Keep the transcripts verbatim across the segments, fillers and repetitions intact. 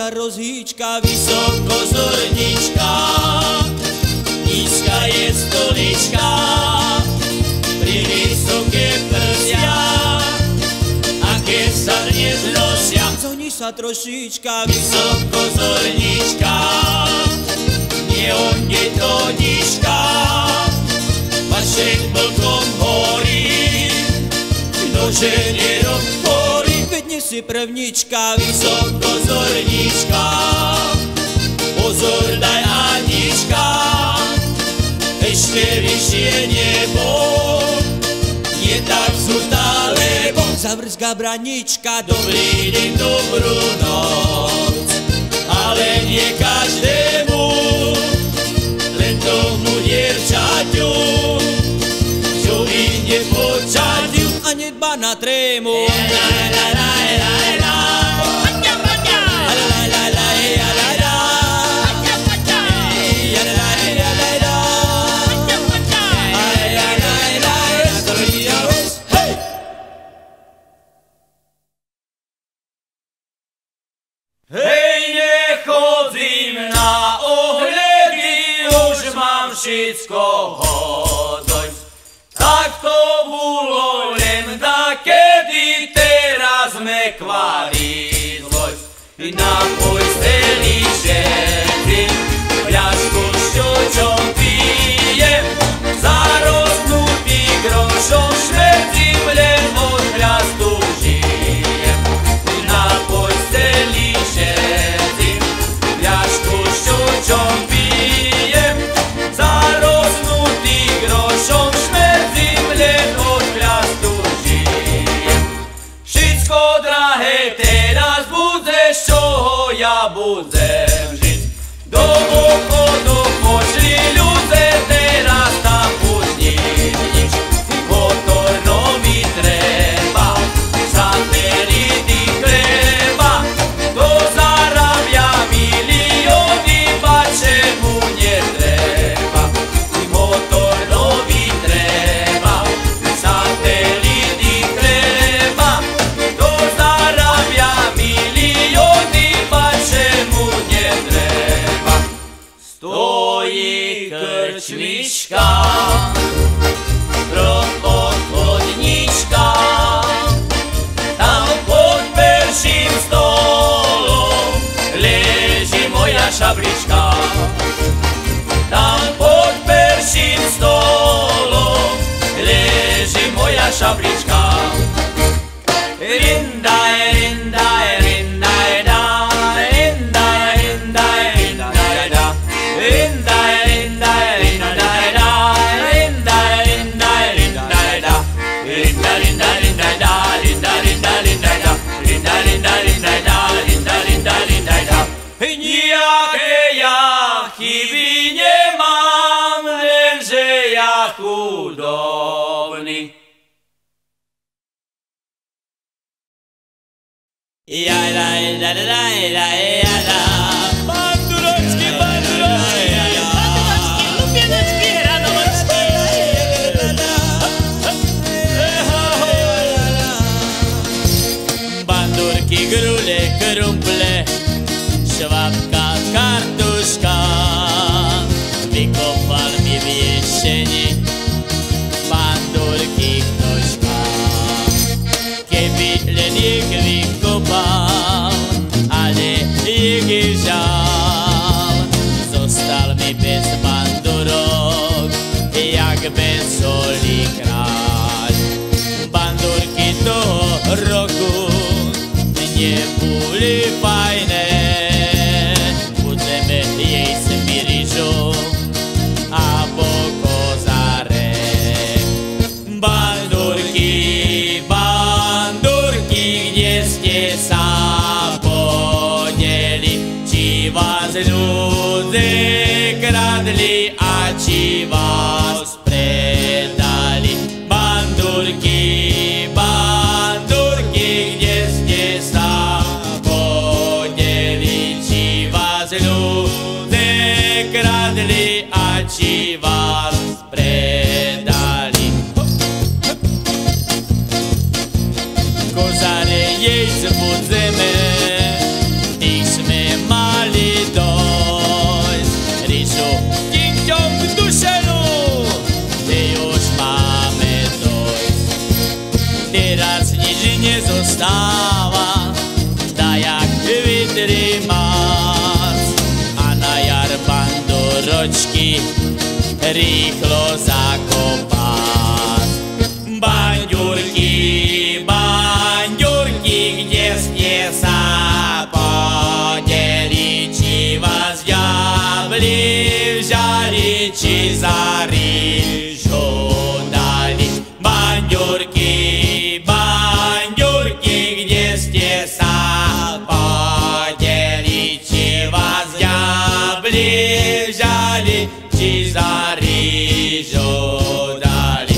moja rozhýčka, vysoko zornička, nízka je stolička, pri vysoké prsia, a keď sa dnes nosia, zoni sa trošička, vysoko zornička, nie onde to nička, vašek blkom horí, nože nerobhorí, veď nie si prvnička, vysoko zornička, pozor daj Anička, ešte vyššie nebo, nie tak sú daleko, zavrzga branička, dobrý deň, dobrú noc, ale nie každému, len tomu dievčaťu, čo vyjde počaťu a nedba na trému. Hej, nechodzím na ohledy, už mám všetko hodoj. Tak to bolo len dakedy, teraz me kvarí zloj. Na posteli šetím, fľašku s čočom pijem, za rozknutý grošom šmrdím, len od chľastu žijem. Na posteli šetím, fľašku s čočom pijem, za rozknutý grošom šmrdím, len od chľastu žijem. Všetko drahé teraz budeš, čoho ja budem žiť. Do obchodu pošli ľudze, teraz tam už nič. Motor nový treba, satelity chleba, to zarábia milióny, ba čemu netreba. Motor nový treba, satelity chleba, to zarábia milióny, ba čemu netreba. Stojí krčmička, pro obchodnička, tam pod perším stolom leží moja šablička. Tam pod perším stolom leží moja šablička. Rindaj, rindaj, rindaj, da, rindaj, rindaj, rindaj, da, rindaj, rindaj, rindaj, da, rindaj, rindaj, rindaj, da, rindaj, rindaj, rindaj, da, rindaj, rindaj, rindaj, da, rindaj, rindaj, rindaj, da, rindaj, rindaj, rindaj, da. Nijaké ja chyby nemám, lenže ja chudobný. Ja, da, da, da, da, da, ja, da. Banduročky, banduročky, banduročky, lupienačky, radovačky. Bandurky, grule, krumple, švapka, kartuška, vykopal mi v jeseni bandurky ktožka. Keby len ich vykopal, ale ich žal, zostal mi bez bandurok, jak bez soli kráľ. Bandurky toho roku neboli fajné, budeme jesť myrižu a kozare. Bandurky, bandurky, kde ste sa podeli? Či vás ľudia kradli a či vás predali? Bandurky, bandurky, kde ste sa podeli? Či vás ľudia kradli a či vás predali? Kozare jej budeme, tých sme bandurочky rýchlo zakopať. Bandurky, bandurky, kde ste sa podeli, či vás diabli vzali, či za rýžu dali. Bandurky, bandurky, kde ste sa podeli, či vás diabli vzali, či za rýžu dali.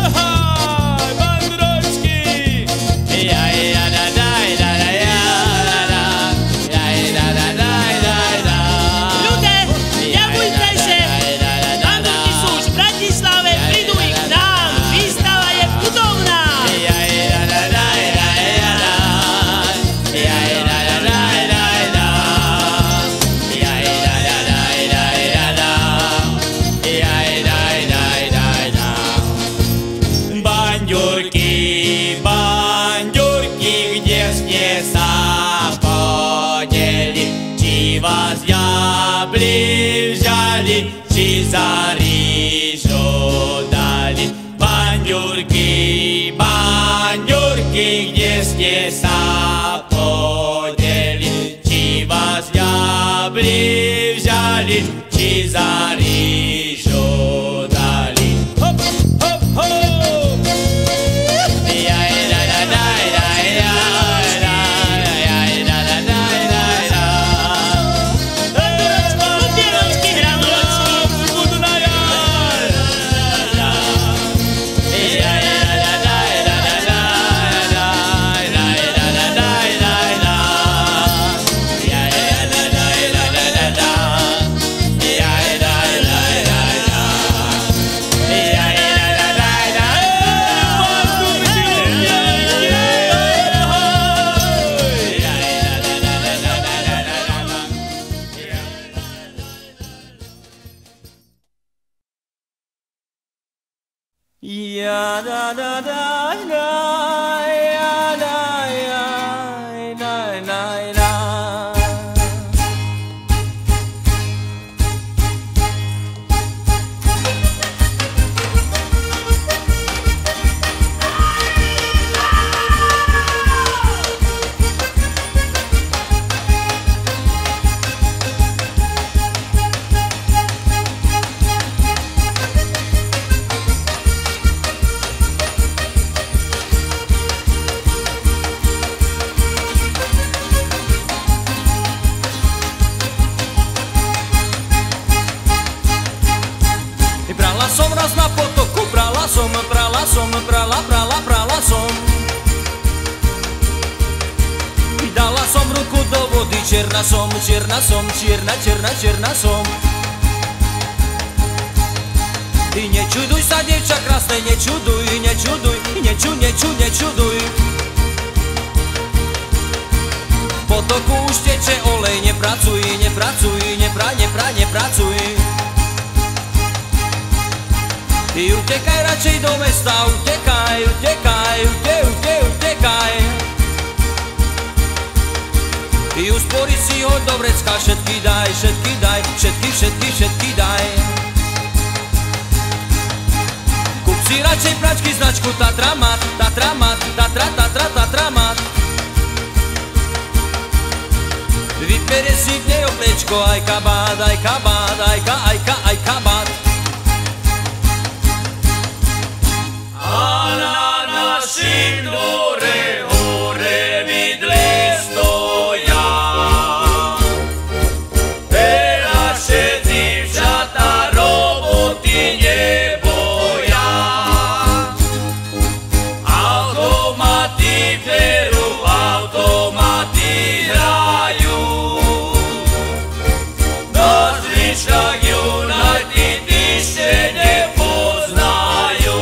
Či za rýžu dali. Bandurky, bandurky, kde ste sa podeli, či vás diabli vzali, či za rýžu dali. Hop, hop, hop! Jaj, daj, daj, daj, daj, daj, daj, daj, daj, daj, daj, daj. Ya da da da da, ya da ya da da da. Brala som raz na potoku, brala som, brala som, brala, brala, brala som. Dala som ruku do vody, čierna som, čierna som, čierna, čierna, čierna som. Ty nečuduj sa, dievča krásne, nečuduj, nečuduj, neču, neču, nečuduj. V potoku už teče olej, nepracuj, nepracuj, nepra, nepra, nepracuj. Ty utekaj radšej do mesta, utekaj, utekaj, ute, ute, utekaj. Ty uspori si ho do vrecka, všetky daj, všetky daj, všetky, všetky, všetky daj. Kup si radšej pračky značku Tatramat, Tatramat, Tatra, Tatra, Tatramat. Vypere si v nej oplečko, aj kabát, aj kabát, aj ka, aj ka, aj kabát. A na našim dvore hore vidle stoja, teraz všetci včata roboty neboja. Automaty peru, automaty hrajú, na zvyškách United ešte nepoznajú.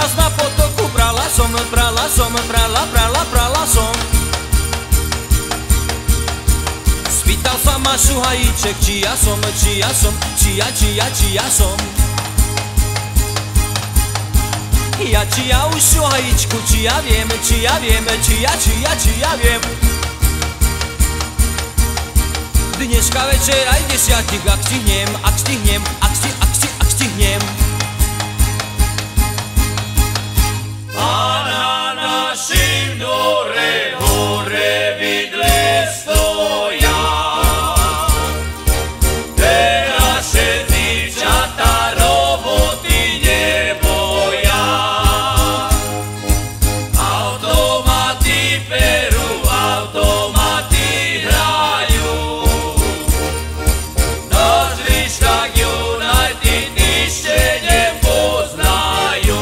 raz na potoku brala som, brala som, brala, brala, brala som. Spýtal sa ma šuhajíček, či ja som, či ja som, či ja, či ja, či ja som. Ja či ja už šuhajíčku, či ja viem, či ja viem, či ja, či ja, či ja viem. Dneška večer aj desiatich, ak stihnem, ak stihnem, ak sti, ak sti, ak stihnem. A na našim dvore hore vidle stoja. Teraz všetci čata roboty neboja. Automaty perú, automaty hrajú. Náš Lišák United ešte nepoznajú.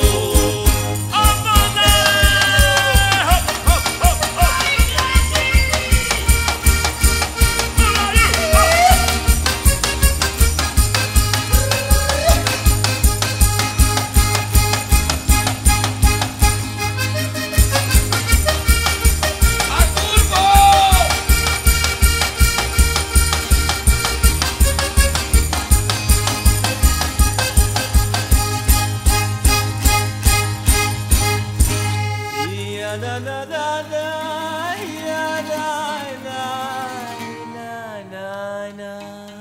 Na na na na, ya na na na na na.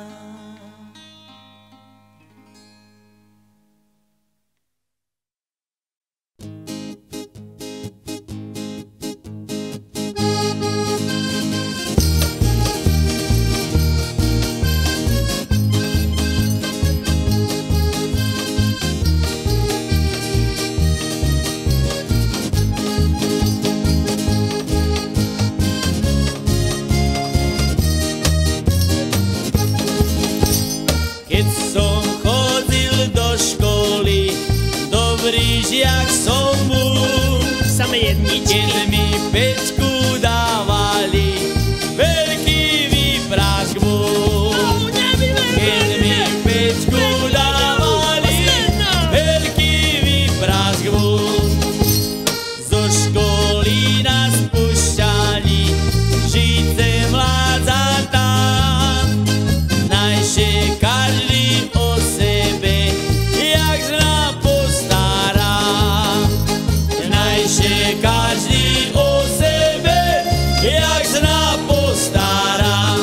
Keď som chodil do školy, dobrý žiak som bol. Same jedničky. Keď mi pečku dávali, veľký výprask bol. Keď mi pečku dávali, veľký výprask bol. Zo školy nás pušťali, žice mládzatá. Najšie každý o sebe, jak zna postará. Najšie každý o sebe, jak zna postará.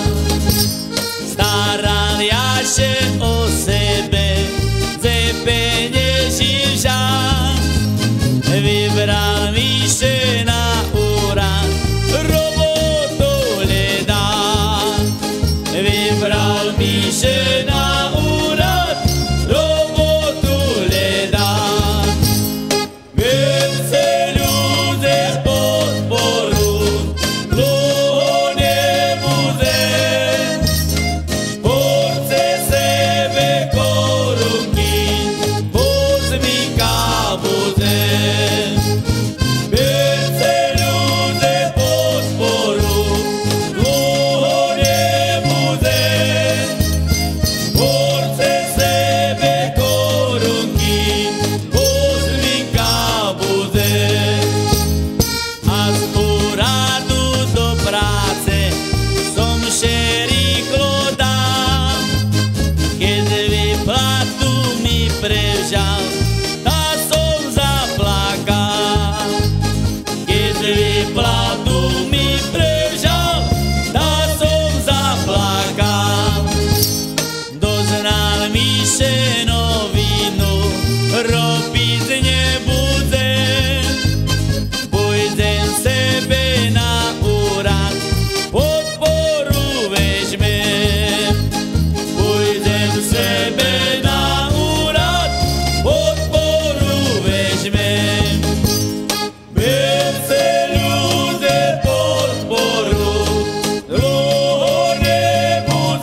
Staran jaše o sebe, ze penieží žák. Vybral Míše na úrad, robotu hledá. Vybral Míše na úrad, robotu hledá. Viacej ľudí podporu dlho nebude. Šport chce sebe korunky, pozmíka bude. Viacej ľudí podporu dlho nebude. Šport chce sebe korunky, pozmíka bude. A z úradu do práce som še rýchlo dal. Keď výplatu mi prevzal, tá som zaplakal. Keď výplatu mi prevzal, tá som zaplakal. Doznal Míše novinu, robiť nebude. Pôjdem sebe na úrad, podporu vežmem. Pôjdem sebe na úrad, podporu vežmem. Viacej ľudí podporu dlho nebude.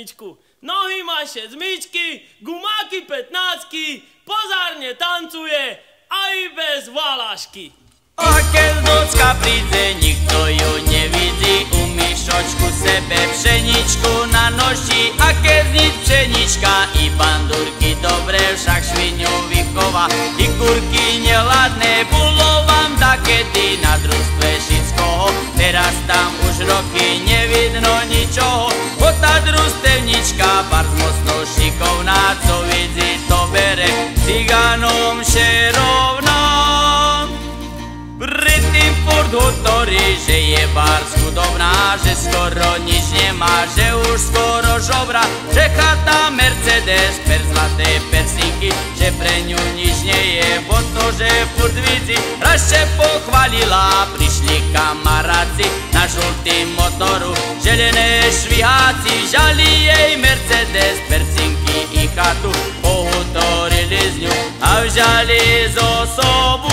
pšeničku. Nohy maše z myčky, gumáky pätnáctky, pozárne tancuje aj bez valašky. A keď docka príde, nikto ju nevidí, u myšočku sebe pšeničku nanoší. A keď znič pšenička i bandurky dobre, však šviňu vychová i kurky nehladné. Bolo vám takedy na družstve všetkoho, teraz tam už roky nevidno ničoho. Bo tá družstevnička bar mocno šikovná, co vidí to bere cigánom šerovná. Predtým furt hovorí, že je bar chudobná, že skoro nič nemá, že už skoro žobra, že chata Mercedes, per zlaté persinky, že pre ňu nič nie je, bo to, že furt vidí. Raz še pochválila, prišli kamaráci na žltým motoru, želené šviháci, žali jej Mercedes, persinky i chatu, pohutorili z ňu a vzali zo sobu.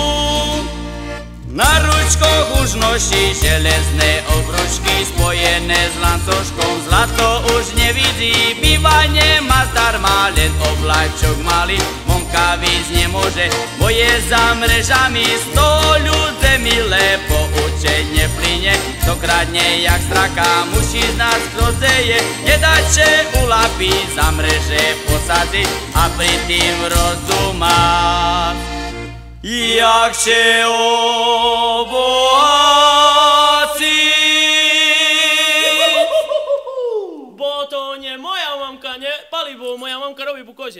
Na ručkoch už noší železné obručky, spojené s lancoškom, zlato už nevidí. Bývanie má zdarma, len oblačok malý, vonka víc nemôže, bo je za mrežami. Sto ľudze milé, poučenie plyne, kto kradne jak straka, musí znať, kto zeje. Nedače ulapí, za mreže posadzi a pri tým rozumá. Jak się obohaci. Bo to nie moja mamka, nie paliwo, moja mamka robi bukozie.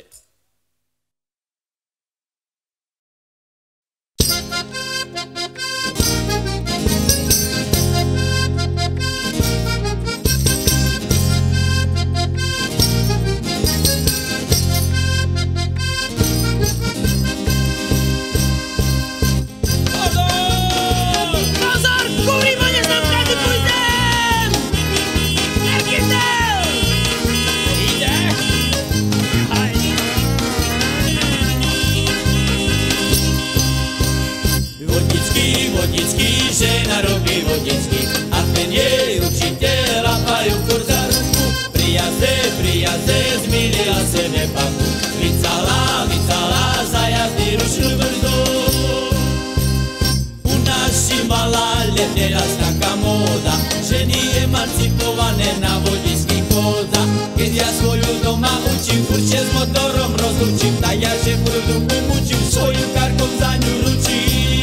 Vodnický, žena robí vodnický a ten jej učiteľ lapajú kurz za ruku. Pri jazde, pri jazde zmýlila sebe paku, vycala, vycala za jazdy ručnú brzdu. U nás šimala letne raz taká móda, ženy emancipované na vodnických chodách. Keď ja svoju doma učím, určite s motorom rozlučím, tak ja že budu umúčim, svojim karkom za ňu ručím.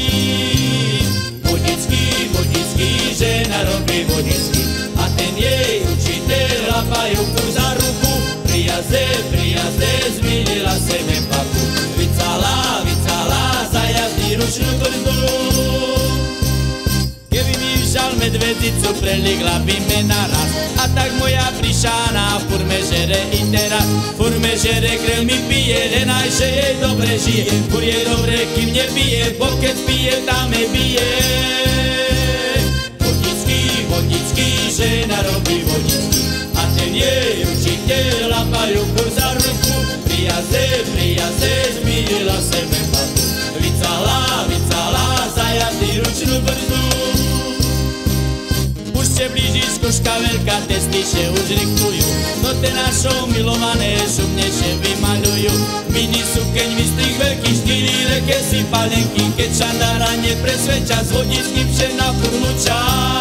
Vodnický, žena robí vodnický a ten jej učiteľ lapajú kurz za ruku. Pri jazde, pri jazde zmýlila sebe paku, vycala, vycala za jazdy ručnú brzdu. Keby mi vzal medvedicu, preligla by me naraz, a tak moja prišána furt me žere i teraz. Furt me žere, krv mi pije, len aj že jej dobre žije. Furt je dobre, kým nebije, bo keď pije, tam me bije. Vodnický, žena robí vodnický a ten jej učiteľ lapajú kurz za ruku. Pri jazde, pri jazde zmýlila sebe paku, vycala, vycala za jazdy ručnú brzdu. Už se blíži skúška veľká, testy už riktujú, no te našou milované šumnejšie vymaľujú. Mini sukeň vystrých veľkých, štyri reké si palenky, keď šandára nepresvedča, s vodnickým žena furnučá.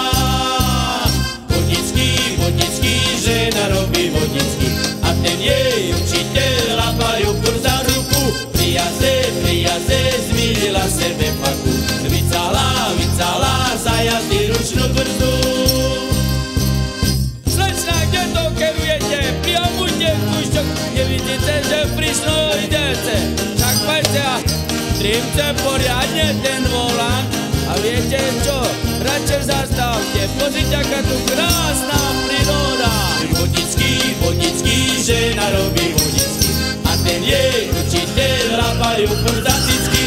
Vodnický, žena robí vodnický a ten jej učiteľ lapajú kurz za ruku. Pri jazde, pri jazde zmýlila sebe paku, vycala, vycala za jazdy ručnú brzdu. Slečna, kde to kerujete? Priamujte kúšťok, nevidíte, že prišlo idete. Tak pajte a trimce poriadne ten volant. A viete čo? Radšej zastavte, pozrite, aká tu krásna príroda. Vodnický, vodnický, žena robí vodnický a ten jej učiteľ lapajú kurz za cicky.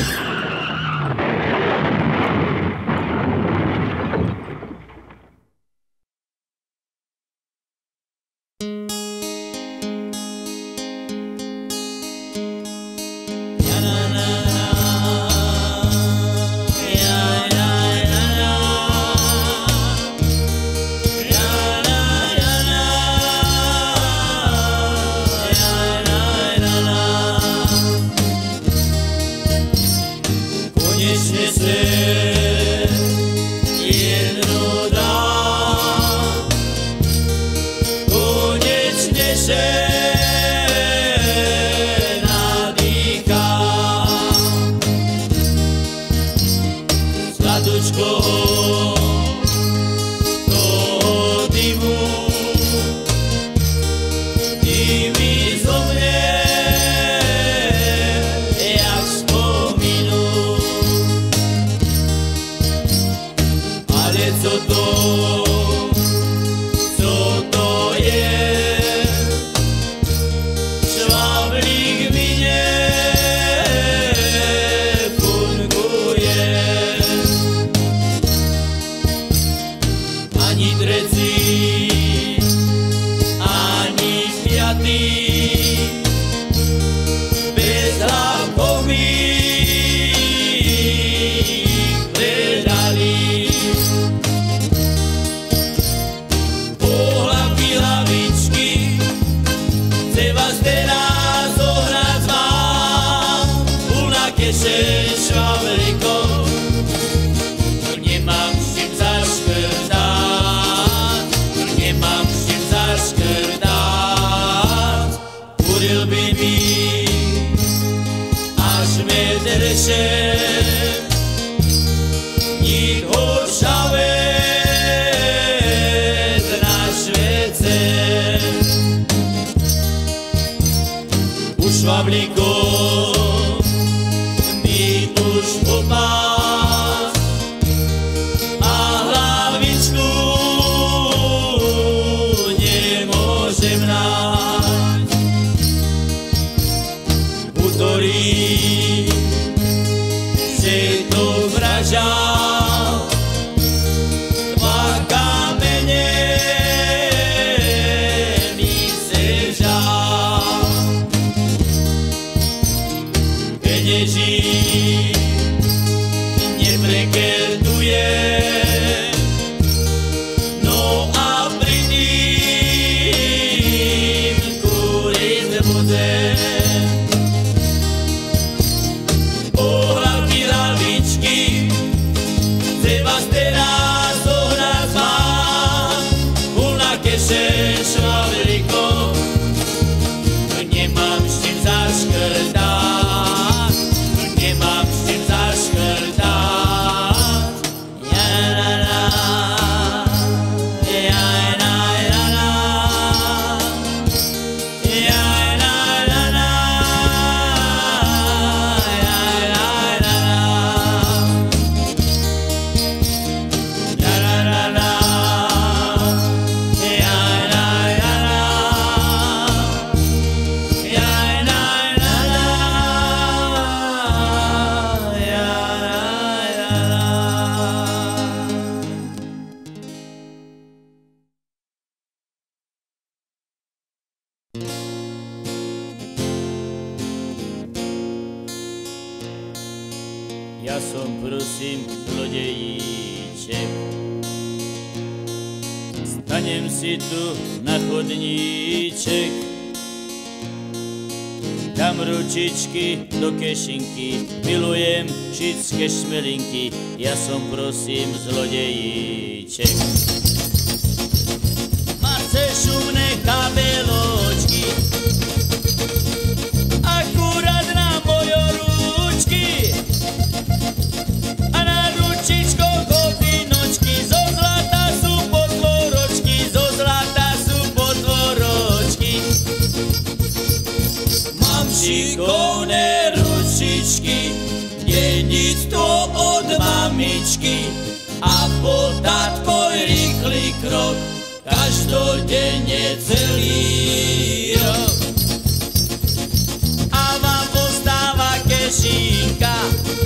mi zomrie, jak vzpomínu. Ale co to, co to je? Šváblík mi nefunguje. Ani dreci, ani piatý, bez hlavkov mi hledali. Pohlavky, hlavičky, chce vás teraz zohrať s vám. Plná keše švavlíkov, nemám s čím zaškrtať, nemám s čím zaškrtať. Kuril by mi až medreše, nik horšia vec na svete. U švavlíkov mi už popás a hlavičku nemôžem nájsť. Utorí, že to vražal, dva kamene mi sežal. Peneží neprekertuje, no a pri ním kuriť budem. Pohlavky, hlavičky, chce vás teraz zohrať s vám. Plná keše švavlíkov, nemám s čím zaškrtať, nemám s čím zaškrtať. Ja, la, la, ja, la, la, la, ja, la, la, la, ja, la, la, la, ja, la, la, la, ja, la, la, la, ja, la, la, la, ja, la, la, la. Ja som, prosím, zlodejíček, stanem si tu na chodníček, dám ručičky do kešinky, milujem všetké šmelinky. Ja som, prosím, zlodejíček. Máte šumné kabeločky, akurát na moje ručky, a na ručičkoch hodinočky, zo zlata sú potvoročky, zo zlata sú potvoročky. Mám šikovné ručičky, dedictvo od mamičky a po tatkoj rýchly krok, každodenne celý rok. A vám ostáva kešinka,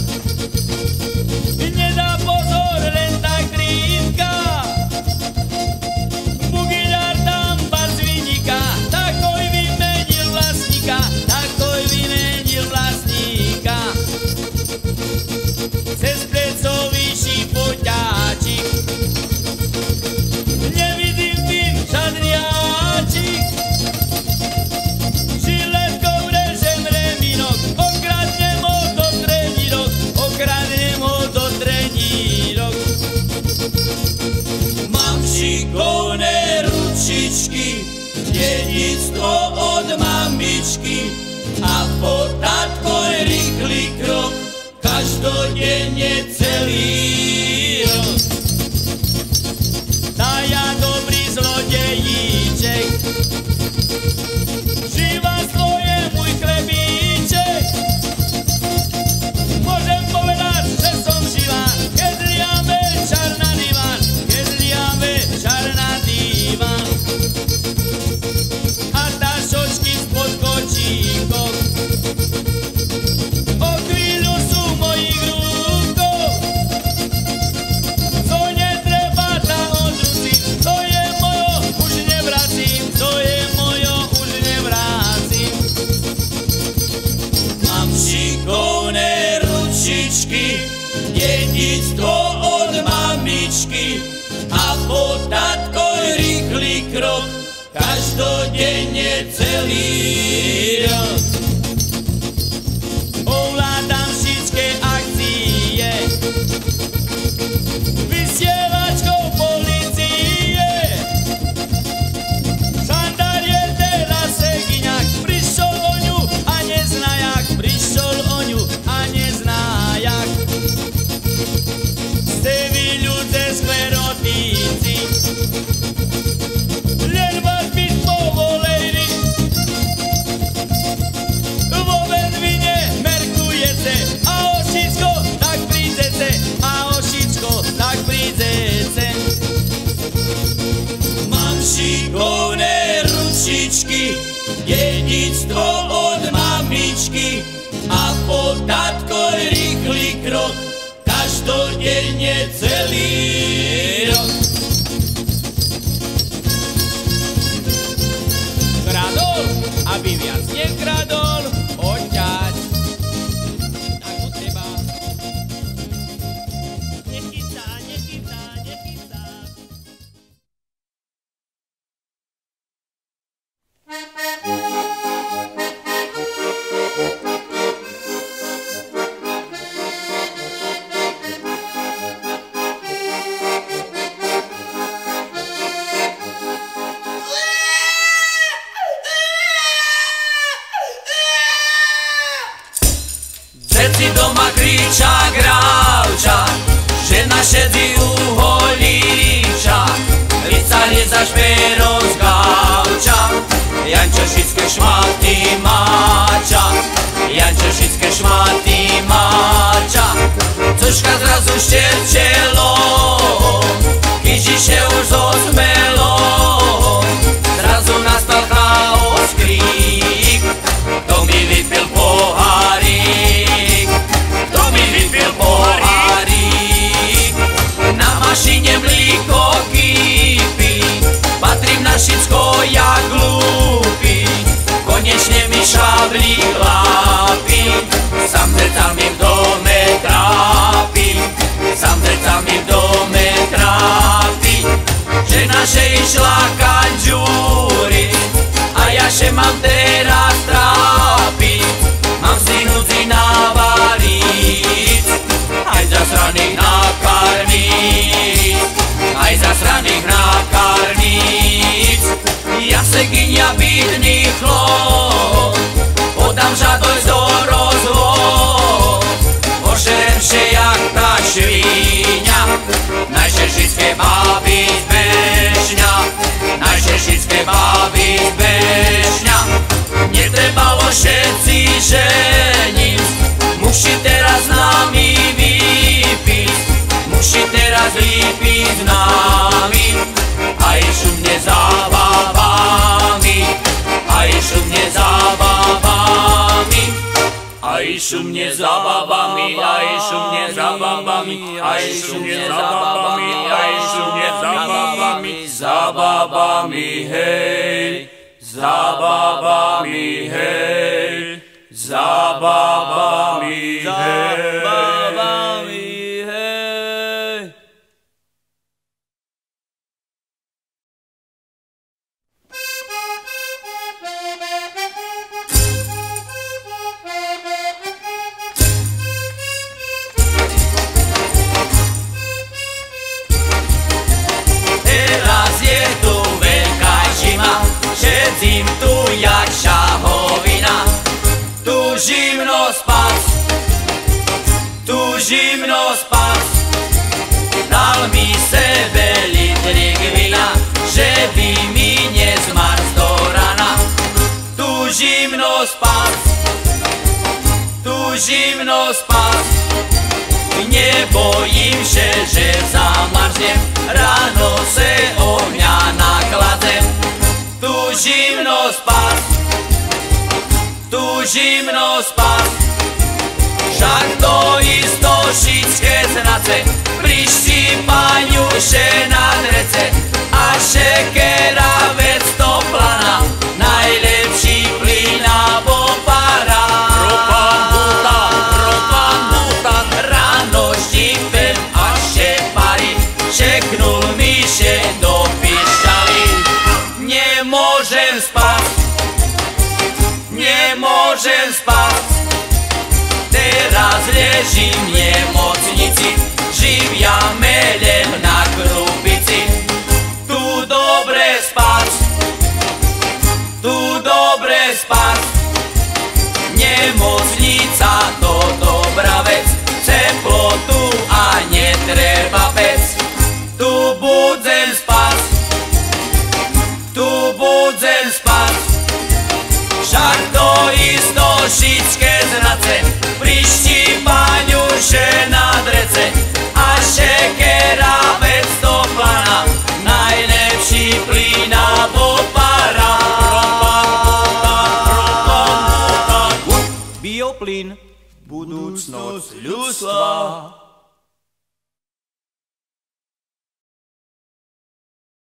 nedá pozor, len tak drínka. Bugiľar tam bar z viníka, takoj vymenil vlastníka, takoj vymenil vlastníka. Cez pleco vyšší poťáčik, nevidím tým žádný háčik. Žiletkou režem remínok, okradnem ho do trenírok, okradnem ho do trenírok. Mám šikovné ručičky, dedictvo od mamičky a po tatkoj rýchly krok, každodenne celý rok. Tá ja dobrý zlodejíček, Dedičstvo od mamičky a po tatkoj rýchly krok, každodenne celý rok. Ovládam všetké akcie, vysielačkou polície. Žandár je teraz Segiňák, prišiel o ňu a nezná jak, prišiel o ňu a nezná jak. Ste vy ľudze sklerotíci, len vás byť povolejli. Vo venvine merkujete a ošičko tak prídete, a ošičko tak prídete. Mám šikovné ručičky, dedičstvo od mamičky a po tatkoj rýchly krok, každodenne celý rok. Kradol, aby viac nekradol, odťať. Tak od teba. Nechytá, nechytá, nechytá. Všetci doma kriča gravča, žena šedzi uholíča, ricali za šperov z gauča, Jančo všetké šmaty máča, Jančo všetké šmaty máča. Cuška zrazu šterčelo, Ježiše už zosmelo, zrazu nastal chaos, krík, kto mi vypil pohárik, kto mi vypil pohárik. Na mašine mlíko kýpi, patrím na všetko jak glúpi, konečne mi šabli chlápi, sám zrca mi v dome trápi, sám zrca mi v dome trápi. Že naše išla kanďúri a ja še mám teraz trápiť, mám si núdzi navaliť, aj zasraných nakarmiť, aj zasraných nakarmiť. Ja Segiňa bídny chlop, podám žadosť do rozvod, ožerem še jak tá švíňa, najše všetké báby zbežňa, najše všetké báby zbežňa. Netrebalo všetci ženiť, muši teraz s nami vypiť, muši teraz lípiť s nami, aj šumne zábavami, aj šumne zábavami, aj šumne zábavami, aj šumne zábavami, aj šumne zábavami, aj šumne zábavami, zábavami, hej, zábavami, hej, zábavami, hej, zábavami, hej. Teraz je tu veľká zima, šedzím tu jak šahovina. Túžim no spás, túžim no spás, dal mi sebe litrik vina, že by mi nezmarz do rana. Túžim no spás, túžim no spás, nebojím se, že zamarznem, ráno se ohňa nakladem. Túžim no spás, túžim no spás, však to isto všetké znace, prištípaňu še na drece, a šekera vec to plana, najlepší plína bo para. Ropan buta, ropan buta, ráno štípem môžem spať. Teraz ležím v nemocnici, živiame len na krupici. Tu dobre spať, tu dobre spať. Nemocnica to dobrá vec, teplotu a netreba pec. Tu budem spať, tu budem spať. Však to isto šičke zrace, prištípaňu žena drece. A šekera vec do plana, najlepší plyn a popara. Bioplyn, budúcnosť ľudstva.